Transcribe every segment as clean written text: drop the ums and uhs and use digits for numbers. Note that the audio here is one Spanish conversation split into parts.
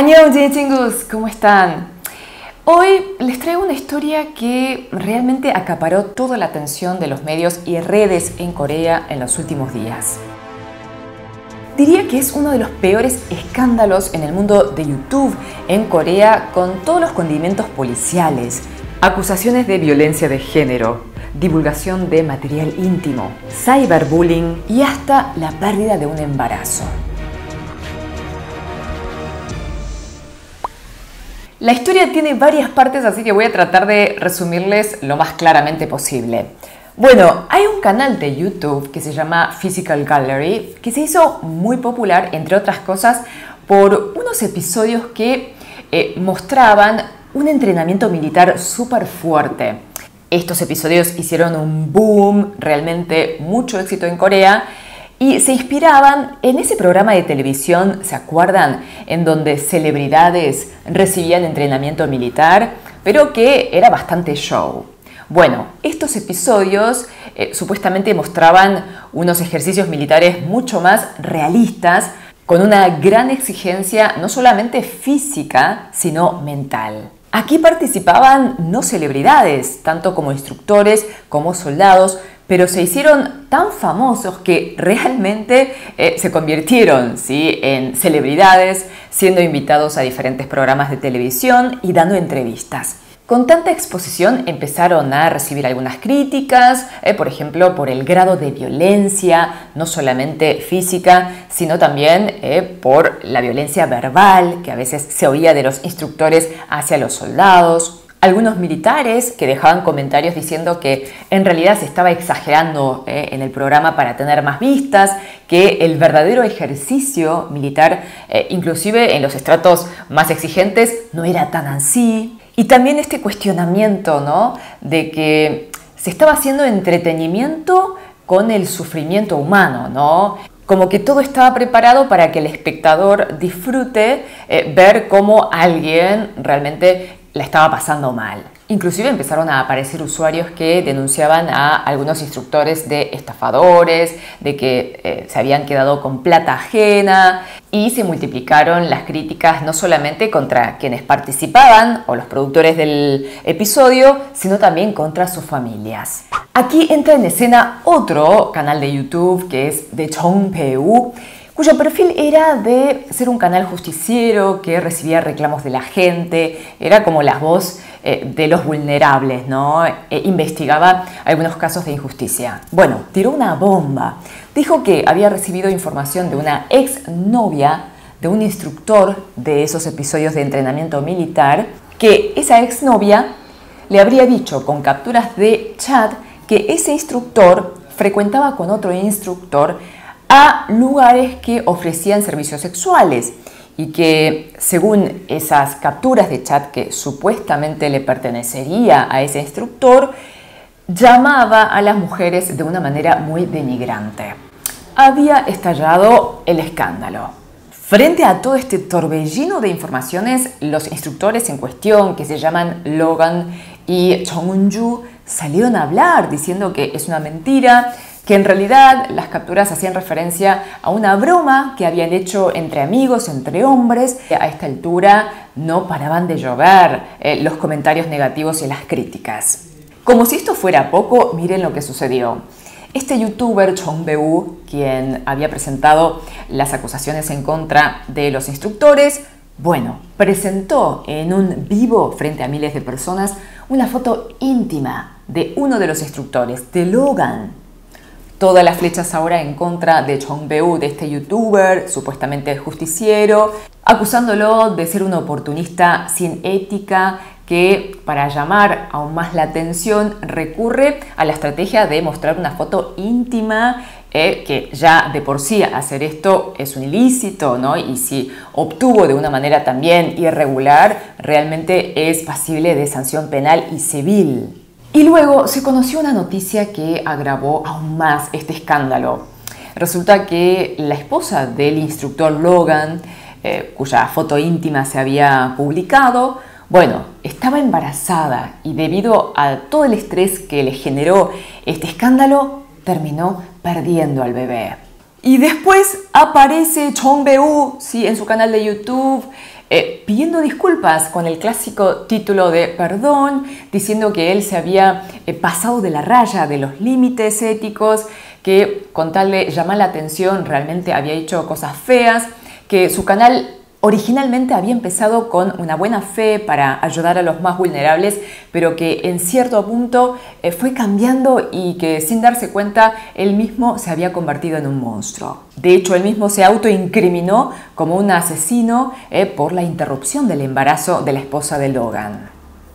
Annyeong, Chingus, ¿cómo están? Hoy les traigo una historia que realmente acaparó toda la atención de los medios y redes en Corea en los últimos días. Diría que es uno de los peores escándalos en el mundo de YouTube en Corea, con todos los condimentos policiales, acusaciones de violencia de género, divulgación de material íntimo, cyberbullying y hasta la pérdida de un embarazo. La historia tiene varias partes, así que voy a tratar de resumirles lo más claramente posible. Bueno, hay un canal de YouTube que se llama Physical Gallery, que se hizo muy popular, entre otras cosas, por unos episodios que mostraban un entrenamiento militar súper fuerte. Estos episodios hicieron un boom, realmente mucho éxito en Corea, y se inspiraban en ese programa de televisión, ¿se acuerdan? En donde celebridades recibían entrenamiento militar, pero que era bastante show. Bueno, estos episodios supuestamente mostraban unos ejercicios militares mucho más realistas, con una gran exigencia no solamente física, sino mental. Aquí participaban no celebridades, tanto como instructores como soldados, pero se hicieron tan famosos que realmente se convirtieron, ¿sí?, en celebridades, siendo invitados a diferentes programas de televisión y dando entrevistas. Con tanta exposición empezaron a recibir algunas críticas, por ejemplo, por el grado de violencia, no solamente física, sino también por la violencia verbal que a veces se oía de los instructores hacia los soldados. Algunos militares que dejaban comentarios diciendo que en realidad se estaba exagerando en el programa para tener más vistas, que el verdadero ejercicio militar, inclusive en los estratos más exigentes, no era tan así. Y también este cuestionamiento, ¿no?, de que se estaba haciendo entretenimiento con el sufrimiento humano, ¿no? Como que todo estaba preparado para que el espectador disfrute ver cómo alguien realmente la estaba pasando mal. Inclusive empezaron a aparecer usuarios que denunciaban a algunos instructores de estafadores, de que se habían quedado con plata ajena, y se multiplicaron las críticas no solamente contra quienes participaban o los productores del episodio, sino también contra sus familias. Aquí entra en escena otro canal de YouTube que es de Chongbeu, cuyo perfil era de ser un canal justiciero que recibía reclamos de la gente, era como la voz de los vulnerables, ¿no? Investigaba algunos casos de injusticia. Bueno, tiró una bomba. Dijo que había recibido información de una exnovia de un instructor de esos episodios de entrenamiento militar, que esa exnovia le habría dicho con capturas de chat que ese instructor frecuentaba con otro instructor a lugares que ofrecían servicios sexuales y que, según esas capturas de chat que supuestamente le pertenecería a ese instructor, llamaba a las mujeres de una manera muy denigrante. Había estallado el escándalo. Frente a todo este torbellino de informaciones, los instructores en cuestión, que se llaman Logan y Chongunju, salieron a hablar diciendo que es una mentira, que en realidad las capturas hacían referencia a una broma que habían hecho entre amigos, entre hombres. A esta altura no paraban de llover los comentarios negativos y las críticas. Como si esto fuera poco, miren lo que sucedió. Este youtuber Chongbeu, quien había presentado las acusaciones en contra de los instructores, bueno, presentó en un vivo frente a miles de personas una foto íntima de uno de los instructores, de Logan. Todas las flechas ahora en contra de Chongbeu, de este youtuber supuestamente justiciero, acusándolo de ser un oportunista sin ética que, para llamar aún más la atención, recurre a la estrategia de mostrar una foto íntima, que ya de por sí hacer esto es un ilícito, ¿no? Y si obtuvo de una manera también irregular, realmente es pasible de sanción penal y civil. Y luego se conoció una noticia que agravó aún más este escándalo. Resulta que la esposa del instructor Logan, cuya foto íntima se había publicado, bueno, estaba embarazada y debido a todo el estrés que le generó este escándalo, terminó perdiendo al bebé. Y después aparece Chongbeu, ¿sí?, en su canal de YouTube, pidiendo disculpas con el clásico título de perdón, diciendo que él se había pasado de la raya de los límites éticos, que con tal de llamar la atención realmente había hecho cosas feas, que su canal originalmente había empezado con una buena fe para ayudar a los más vulnerables, pero que en cierto punto fue cambiando y que sin darse cuenta él mismo se había convertido en un monstruo. De hecho, él mismo se autoincriminó como un asesino por la interrupción del embarazo de la esposa de Logan.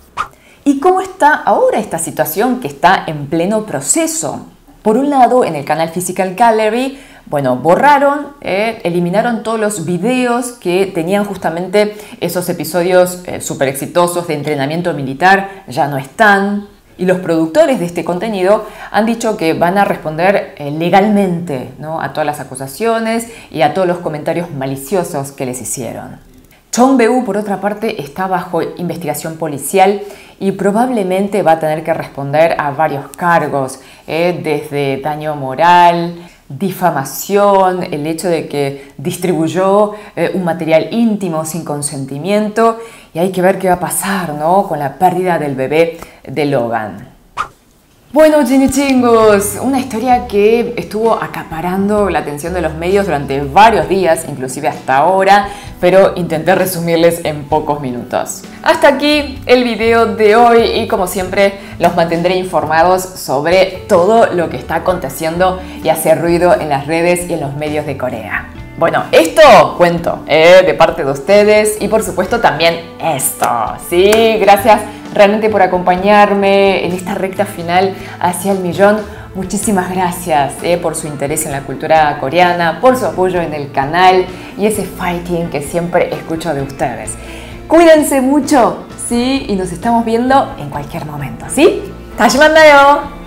¿Y cómo está ahora esta situación que está en pleno proceso? Por un lado, en el canal Physical Gallery, bueno, borraron, eliminaron todos los videos que tenían justamente esos episodios súper exitosos de entrenamiento militar, ya no están. Y los productores de este contenido han dicho que van a responder legalmente, ¿no?, a todas las acusaciones y a todos los comentarios maliciosos que les hicieron. Chong Beou, por otra parte, está bajo investigación policial y probablemente va a tener que responder a varios cargos, desde daño moral, difamación, el hecho de que distribuyó un material íntimo sin consentimiento, y hay que ver qué va a pasar, ¿no?, con la pérdida del bebé de Logan. Bueno, chinichingos, una historia que estuvo acaparando la atención de los medios durante varios días, inclusive hasta ahora, pero intenté resumirles en pocos minutos. Hasta aquí el video de hoy y como siempre los mantendré informados sobre todo lo que está aconteciendo y hace ruido en las redes y en los medios de Corea. Bueno, esto cuento de parte de ustedes y por supuesto también esto. Sí, gracias realmente por acompañarme en esta recta final hacia el millón. Muchísimas gracias por su interés en la cultura coreana, por su apoyo en el canal y ese fighting que siempre escucho de ustedes. Cuídense mucho, ¿sí? Y nos estamos viendo en cualquier momento, ¿sí? 다시 만나요.